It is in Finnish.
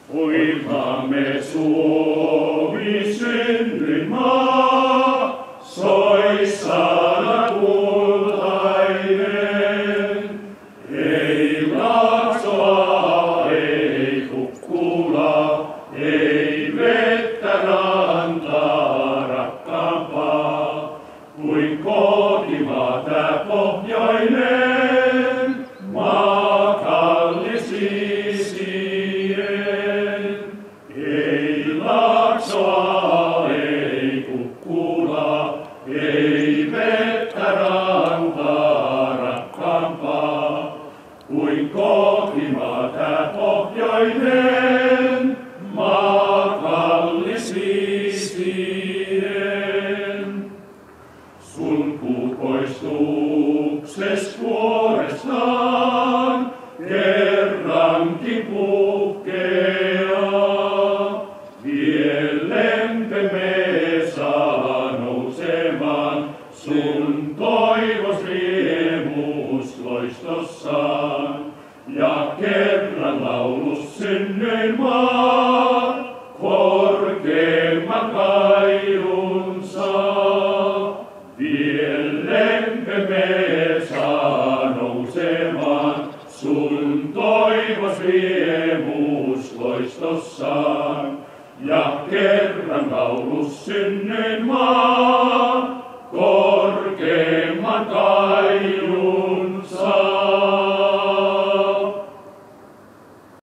Kuinkamme Suomi synnyinmaa, soissana kultainen. Ei Laaksoa, ei Kukkula, ei vettä rantaa rakkaampaa, kuin kotimaa tää pohjoinen, maa kallis isien. Ei Laaksoa, ei Kukkula, ei vettä rantaa rakkaampaa, kuin kotimaa tää pohjoinen, maa kallis isien. Sun kukoistukses kuorestaan kerrankin puhkeaa. Viel lempe me saa nousemaan sun toivos riemus loistossaan. Ja kerran laulus synnyin maa, korkeimman kairunsa. Viel lempe me saa nousemaan sun toivos riemus loistossaan. Ja kerran laulus synnyin maa, korkeimman kairunsa.